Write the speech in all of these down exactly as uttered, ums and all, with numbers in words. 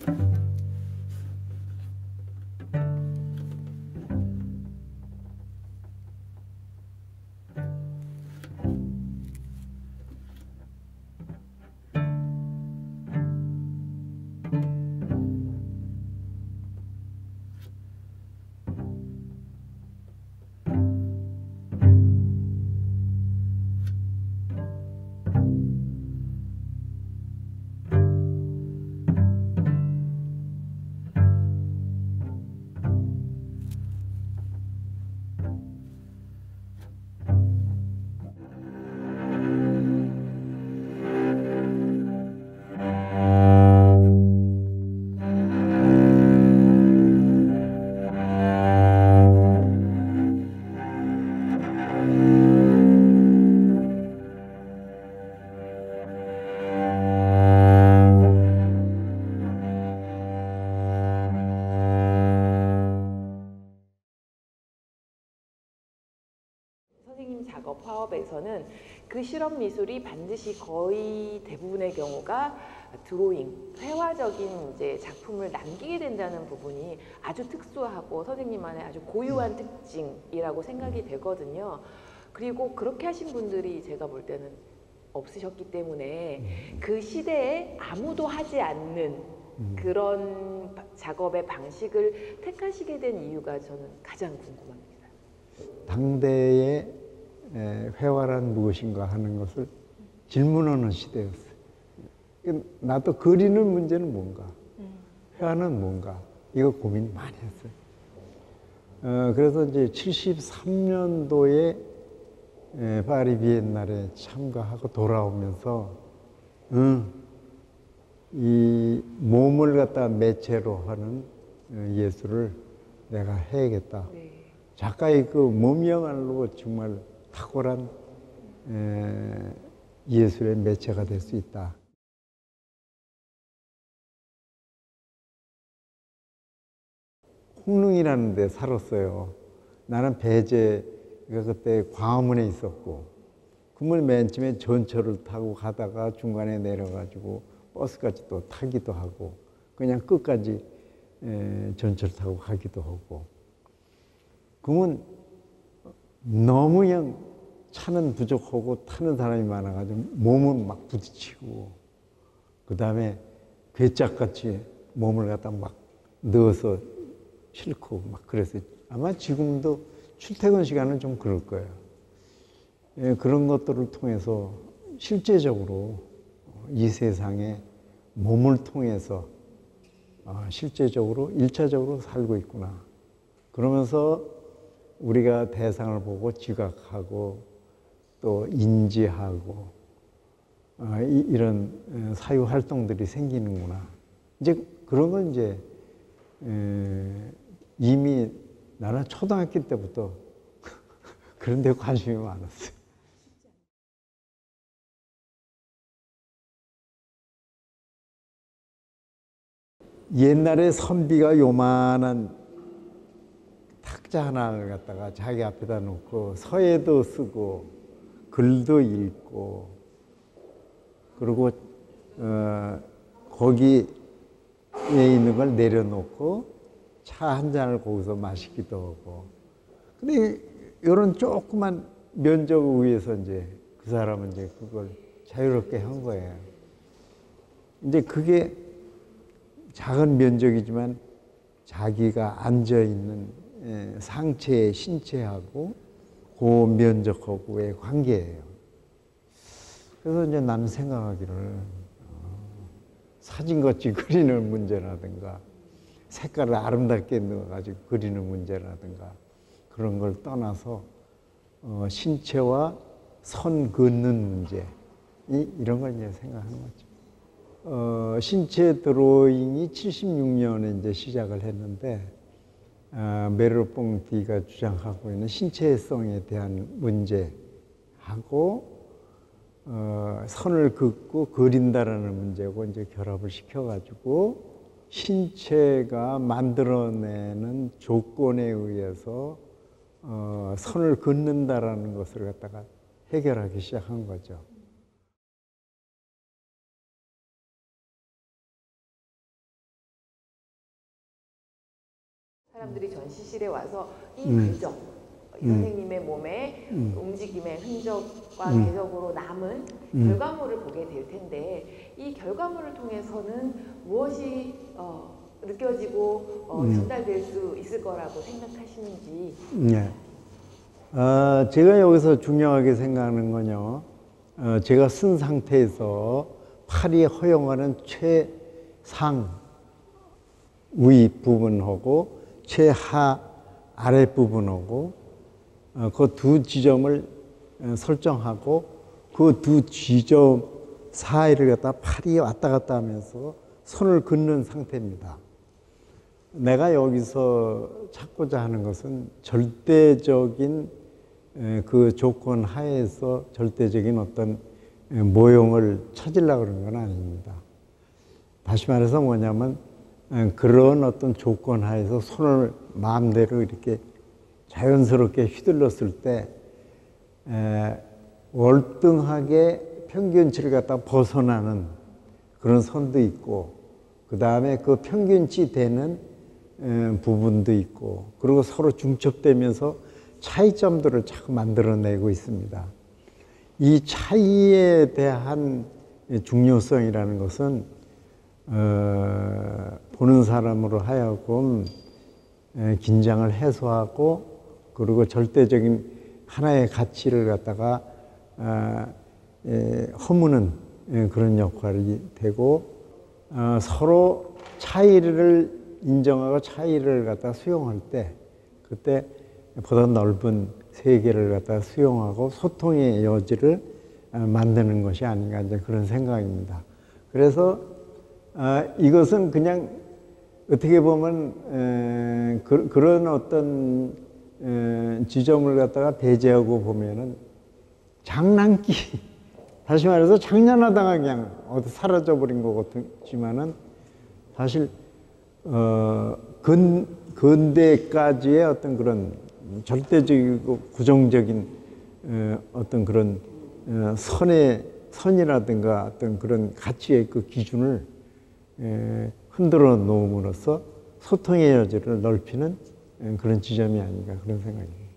선생님 작업 화업에서는 그 실험 미술이 반드시 거의 대부분의 경우가 드로잉, 회화적인 이제 작품을 남기게 된다는 부분이 아주 특수하고 선생님만의 아주 고유한 특징이라고 생각이 되거든요. 그리고 그렇게 하신 분들이 제가 볼 때는 없으셨기 때문에 그 시대에 아무도 하지 않는 그런 작업의 방식을 택하시게 된 이유가 저는 가장 궁금합니다. 당대의 회화란 무엇인가 하는 것을 질문하는 시대였어요. 나도 그리는 문제는 뭔가, 회화는 뭔가, 이거 고민 많이 했어요. 어, 그래서 이제 칠십삼 년도에 파리 비엔날에 참가하고 돌아오면서, 음, 이 몸을 갖다 매체로 하는 예술을 내가 해야겠다. 네. 작가의 그 몸이야말로 정말 탁월한 에, 예술의 매체가 될 수 있다. 홍릉이라는 데 살았어요. 나는 배제가 그때 광화문에 있었고, 그러면 맨 처음에 전철을 타고 가다가 중간에 내려가지고 버스까지 또 타기도 하고, 그냥 끝까지 에, 전철 타고 가기도 하고. 그러면 너무 그냥 차는 부족하고 타는 사람이 많아가지고 몸은 막 부딪히고, 그 다음에 괴짝같이 몸을 갖다 막 넣어서 싣고 막 그랬어요. 아마 지금도 출퇴근 시간은 좀 그럴 거예요. 예, 그런 것들을 통해서 실제적으로 이 세상에 몸을 통해서 아, 실제적으로 일차적으로 살고 있구나. 그러면서 우리가 대상을 보고 지각하고 또 인지하고 아, 이, 이런 사유 활동들이 생기는구나. 이제 그런 건 이제 에, 이미 나는 초등학교 때부터 그런 데 관심이 많았어요. 옛날에 선비가 요만한 탁자 하나를 갖다가 자기 앞에다 놓고 서예도 쓰고 글도 읽고 그리고 어, 거기에 있는 걸 내려놓고 차 한 잔을 거기서 마시기도 하고. 근데 이런 조그만 면적을 위해서 이제 그 사람은 이제 그걸 자유롭게 한 거예요. 이제 그게 작은 면적이지만 자기가 앉아 있는 상체의 신체하고 그 면적하고의 관계예요. 그래서 이제 나는 생각하기를 사진같이 그리는 문제라든가 색깔을 아름답게 넣어가지고 그리는 문제라든가 그런 걸 떠나서 어, 신체와 선 긋는 문제 이, 이런 걸 이제 생각하는 거죠. 어, 신체 드로잉이 칠십육 년에 이제 시작을 했는데 어, 메르봉띠가 주장하고 있는 신체성에 대한 문제하고 어, 선을 긋고 그린다라는 문제고 이제 결합을 시켜가지고 신체가 만들어내는 조건에 의해서 어, 선을 긋는다라는 것을 갖다가 해결하기 시작한 거죠. 사람들이 전시실에 와서 이 음. 궤적, 이 선생님의 몸의 음. 움직임의 흔적과 음. 궤적으로 남은 음. 결과물을 보게 될 텐데 이 결과물을 통해서는 무엇이 어, 느껴지고 어, 음. 전달될 수 있을 거라고 생각하시는지. 네. 어, 제가 여기서 중요하게 생각하는 건요, 어, 제가 쓴 상태에서 팔이 허용하는 최상 위 부분하고 최하 아래 부분하고 어, 그 두 지점을 어, 설정하고 그 두 지점 사이를 갖다 팔이 왔다 갔다 하면서 손을 긋는 상태입니다. 내가 여기서 찾고자 하는 것은 절대적인 그 조건 하에서 절대적인 어떤 모형을 찾으려고 그런 건 아닙니다. 다시 말해서 뭐냐면 그런 어떤 조건 하에서 손을 마음대로 이렇게 자연스럽게 휘둘렀을 때 월등하게 평균치를 갖다 벗어나는 그런 선도 있고 그 다음에 그 평균치 되는 부분도 있고 그리고 서로 중첩되면서 차이점들을 자꾸 만들어내고 있습니다. 이 차이에 대한 중요성이라는 것은 어, 보는 사람으로 하여금 긴장을 해소하고 그리고 절대적인 하나의 가치를 갖다가 어, 에, 허무는 그런 역할이 되고 어, 서로 차이를 인정하고 차이를 갖다 수용할 때 그때 보다 넓은 세계를 갖다 수용하고 소통의 여지를 만드는 것이 아닌가 이제 그런 생각입니다. 그래서 어, 이것은 그냥 어떻게 보면 에, 그, 그런 어떤 에, 지점을 갖다가 배제하고 보면은 장난기 다시 말해서 장난하다가 그냥 어디 사라져 버린 것 같지만은 사실 어, 근, 근대까지의 어떤 그런 절대적이고 구정적인 어, 어떤 그런 어, 선의 선이라든가 어떤 그런 가치의 그 기준을 에, 흔들어 놓음으로써 소통의 여지를 넓히는 에, 그런 지점이 아닌가 그런 생각입니다.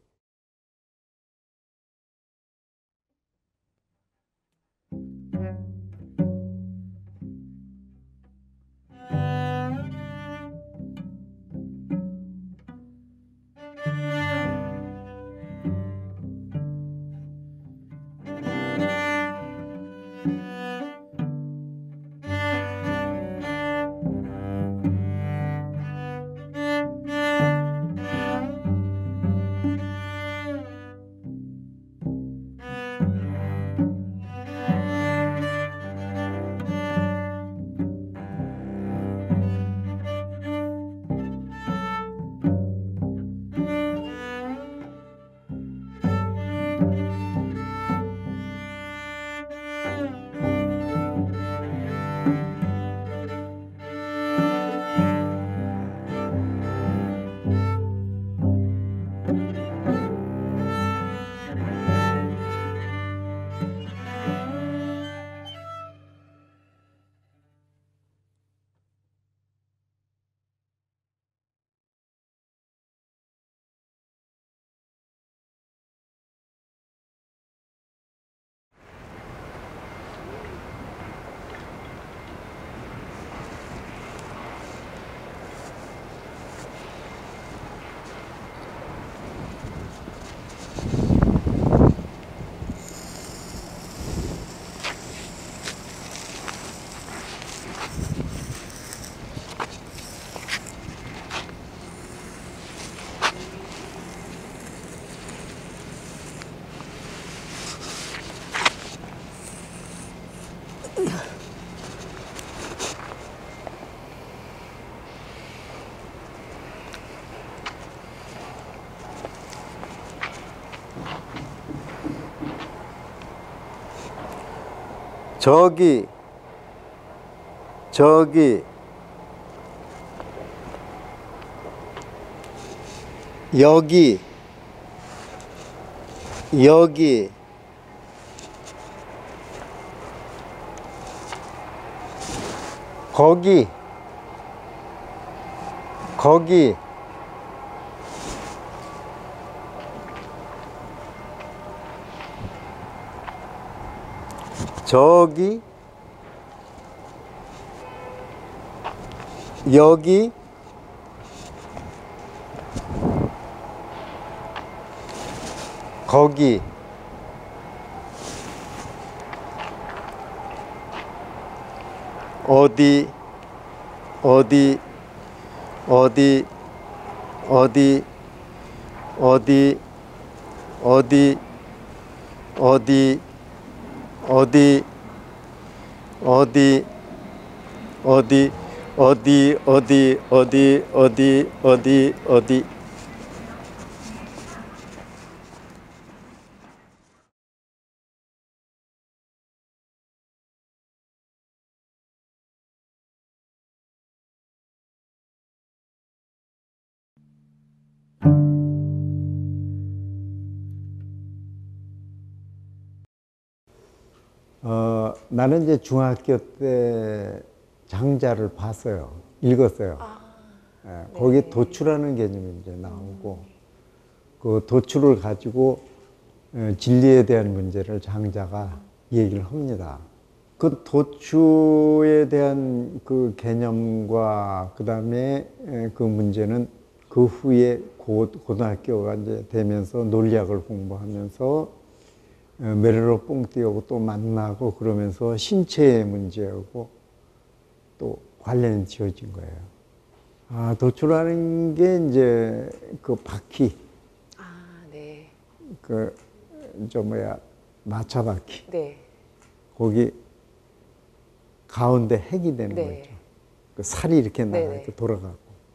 저기, 저기, 여기, 여기, 거기, 거기, 저기, 여기, 거기, 어디, 어디, 어디, 어디, 어디, 어디, 어디, 어디, 어디, 어디, 어디, 어디, 어디, 어디, 어디, 어디. 어, 나는 이제 중학교 때 장자를 봤어요. 읽었어요. 아, 예, 네. 거기 도추라는 개념이 이제 나오고, 그 도추를 가지고 어, 진리에 대한 문제를 장자가 얘기를 합니다. 그 도추에 대한 그 개념과 그 다음에 그 문제는 그 후에 고, 고등학교가 이제 되면서 논리학을 공부하면서 메르로 뽕 띄우고 또 만나고 그러면서 신체의 문제하고 또 관련이 지어진 거예요. 아, 도추라는 게 이제 그 바퀴, 아, 네. 그, 저 뭐야, 마차 바퀴. 네. 거기 가운데 핵이 되는 네. 거죠. 그 살이 이렇게 네, 나가고 네. 돌아가고.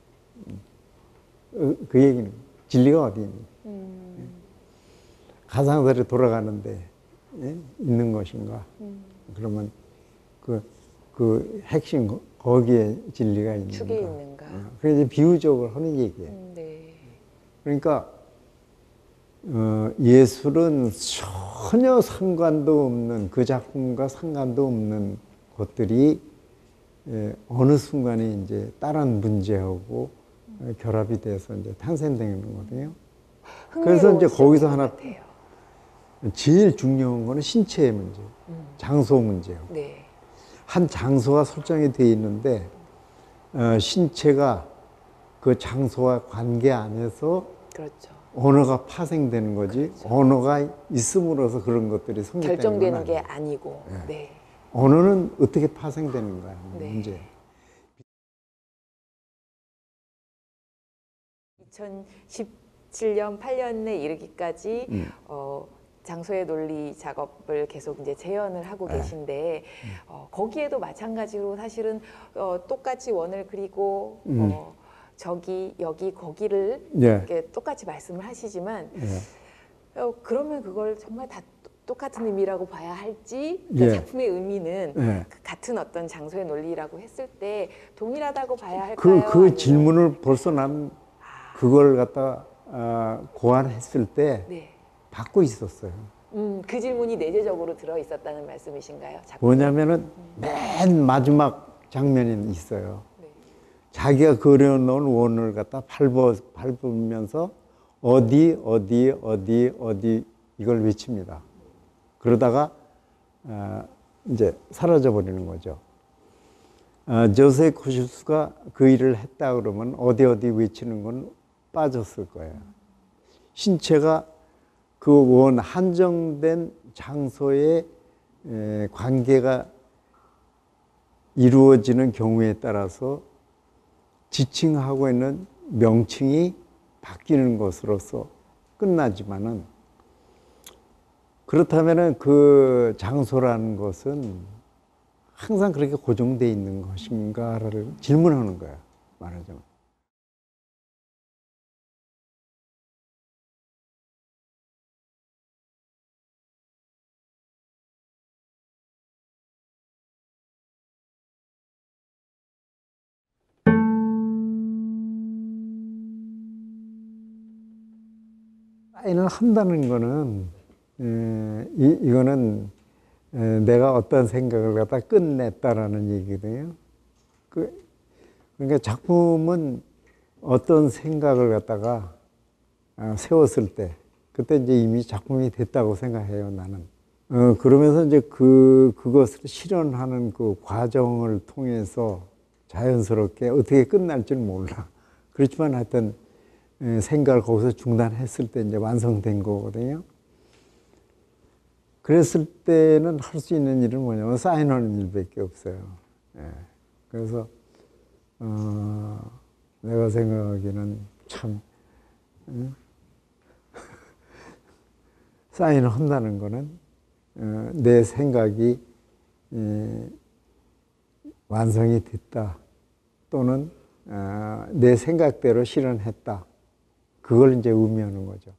그, 그 얘기는 진리가 어디 있니? 음, 가상설이 돌아가는데 예? 있는 것인가? 음. 그러면 그, 그 핵심 거- 거기에 진리가 있는가? 축에 있는가? 어, 그게 이제 비유적으로 하는 얘기예요. 음, 네. 그러니까 어, 예술은 전혀 상관도 없는 그 작품과 상관도 없는 것들이 예, 어느 순간에 이제 다른 문제하고 음. 결합이 돼서 이제 탄생되는 거거든요. 그래서 이제 거기서 하나 같아요. 제일 중요한 거는 신체의 문제, 음. 장소 문제예요. 네. 한 장소가 설정이 되어 있는데 어, 신체가 그 장소와 관계 안에서 그렇죠. 언어가 파생되는 거지. 그렇죠. 언어가 있음으로써 그런 것들이 성립되는 결정되는 건 게 아니에요. 아니고. 네. 네. 언어는 어떻게 파생되는 거야, 네. 문제. 이천십칠 년, 팔 년에 이르기까지 음. 어, 장소의 논리 작업을 계속 이제 재현을 하고 네. 계신데 어, 거기에도 마찬가지로 사실은 어, 똑같이 원을 그리고 음. 어, 저기 여기 거기를 예. 이렇게 똑같이 말씀을 하시지만 예. 어, 그러면 그걸 정말 다 똑같은 의미라고 봐야 할지 그러니까 예. 작품의 의미는 예. 그 같은 어떤 장소의 논리라고 했을 때 동일하다고 봐야 할까요? 그, 그 아니면- 질문을 벌써 난 그걸 갖다 아, 고안했을 때 네. 받고 있었어요. 음, 그 질문이 내재적으로 들어 있었다는 말씀이신가요? 작품에? 뭐냐면은 맨 마지막 장면이 있어요. 네. 자기가 그려놓은 원을 갖다 밟아, 밟으면서 어디, 어디, 어디, 어디 이걸 외칩니다. 그러다가 어, 이제 사라져 버리는 거죠. 어, 조세 코실수가 그 일을 했다 그러면 어디 어디 외치는 건 빠졌을 거예요. 신체가 그 원 한정된 장소에 에, 관계가 이루어지는 경우에 따라서 지칭하고 있는 명칭이 바뀌는 것으로서 끝나지만은 그렇다면은 그 장소라는 것은 항상 그렇게 고정되어 있는 것인가를 질문하는 거야, 말하자면. 사인을 한다는 거는 에, 이, 이거는 에, 내가 어떤 생각을 갖다 끝냈다라는 얘기거든요. 그, 그러니까 작품은 어떤 생각을 갖다가 아, 세웠을 때 그때 이제 이미 작품이 됐다고 생각해요, 나는. 어, 그러면서 이제 그, 그것을 실현하는 그 과정을 통해서 자연스럽게 어떻게 끝날지는 몰라. 그렇지만 하여튼 에, 생각을 거기서 중단했을 때 이제 완성된 거거든요. 그랬을 때는 할 수 있는 일은 뭐냐면 사인하는 일밖에 없어요. 예. 그래서, 어, 내가 생각하기에는 참, 음? 사인을 한다는 거는 어, 내 생각이 에, 완성이 됐다. 또는 어, 내 생각대로 실현했다. 그걸 이제 의미하는 거죠.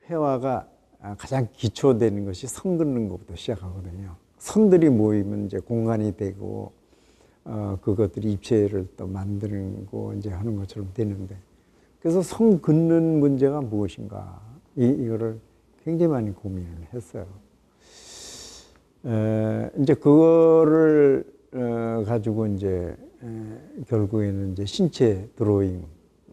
회화가 가장 기초되는 것이 선 긋는 것부터 시작하거든요. 선들이 모이면 이제 공간이 되고 어, 그것들이 입체를 또 만들고 이제 하는 것처럼 되는데, 그래서 선 긋는 문제가 무엇인가, 이, 이거를 굉장히 많이 고민을 했어요. 에, 이제 그거를 어, 가지고 이제 에, 결국에는 이제 신체 드로잉이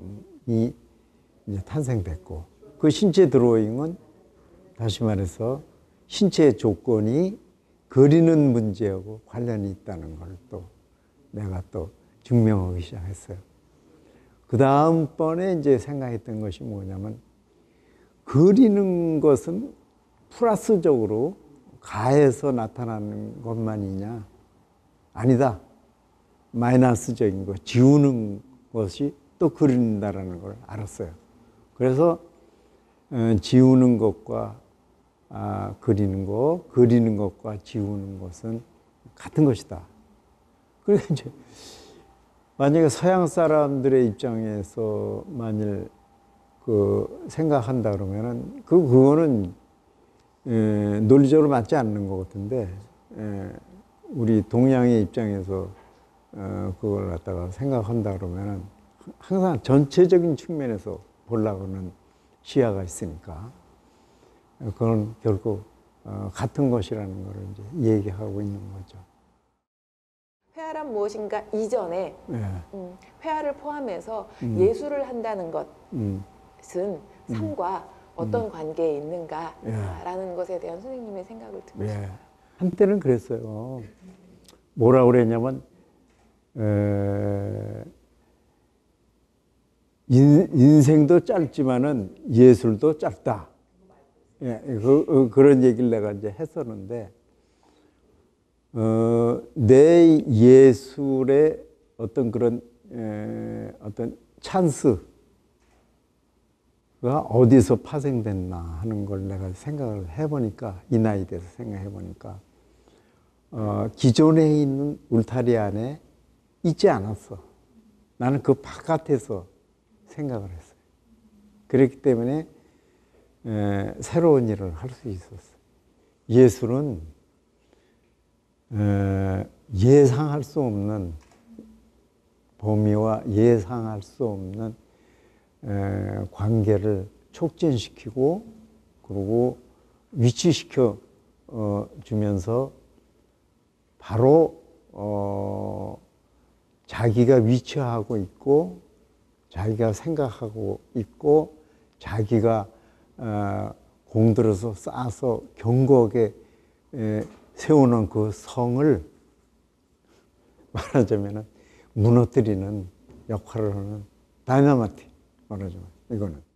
이제 탄생됐고, 그 신체 드로잉은 다시 말해서 신체의 조건이 그리는 문제하고 관련이 있다는 걸 또 내가 또 증명하기 시작했어요. 그 다음번에 이제 생각했던 것이 뭐냐면, 그리는 것은 플러스적으로 가해서 나타나는 것만이냐? 아니다. 마이너스적인 것, 지우는 것이 또 그린다라는 걸 알았어요. 그래서 어, 지우는 것과 아, 그리는 것, 그리는 것과 지우는 것은 같은 것이다. 그러니까 이제 만약에 서양 사람들의 입장에서 만일 그 생각한다 그러면은 그 그거는 에, 논리적으로 맞지 않는 것 같은데, 에, 우리 동양의 입장에서 어, 그걸 갖다가 생각한다 그러면은 항상 전체적인 측면에서 보려고는 시야가 있으니까, 그건 결국 어, 같은 것이라는 것을 이제 얘기하고 있는 거죠. 회화란 무엇인가 이전에 예. 음, 회화를 포함해서 음. 예술을 한다는 것은 음. 삶과 어떤 관계에 있는가라는 예. 것에 대한 선생님의 생각을 듣고 예. 싶어요. 한때는 그랬어요. 뭐라 그랬냐면, 에, 인, 인생도 짧지만은 예술도 짧다. 예, 그, 어, 그런 얘기를 내가 이제 했었는데, 어, 내 예술의 어떤 그런, 에, 어떤 찬스가 어디서 파생됐나 하는 걸 내가 생각을 해보니까, 이 나이 돼서 생각해보니까, 어, 기존에 있는 울타리 안에 있지 않았어. 나는 그 바깥에서 생각을 했어요. 그렇기 때문에 에, 새로운 일을 할 수 있었어요. 예술은 에, 예상할 수 없는 범위와 예상할 수 없는 에, 관계를 촉진시키고, 그리고 위치시켜 어, 주면서 바로 어, 자기가 위치하고 있고, 자기가 생각하고 있고, 자기가 어, 공들여서 쌓아서 견고하게 에, 세우는 그 성을 말하자면 무너뜨리는 역할을 하는 다이너마이트, 말하자면 이거는.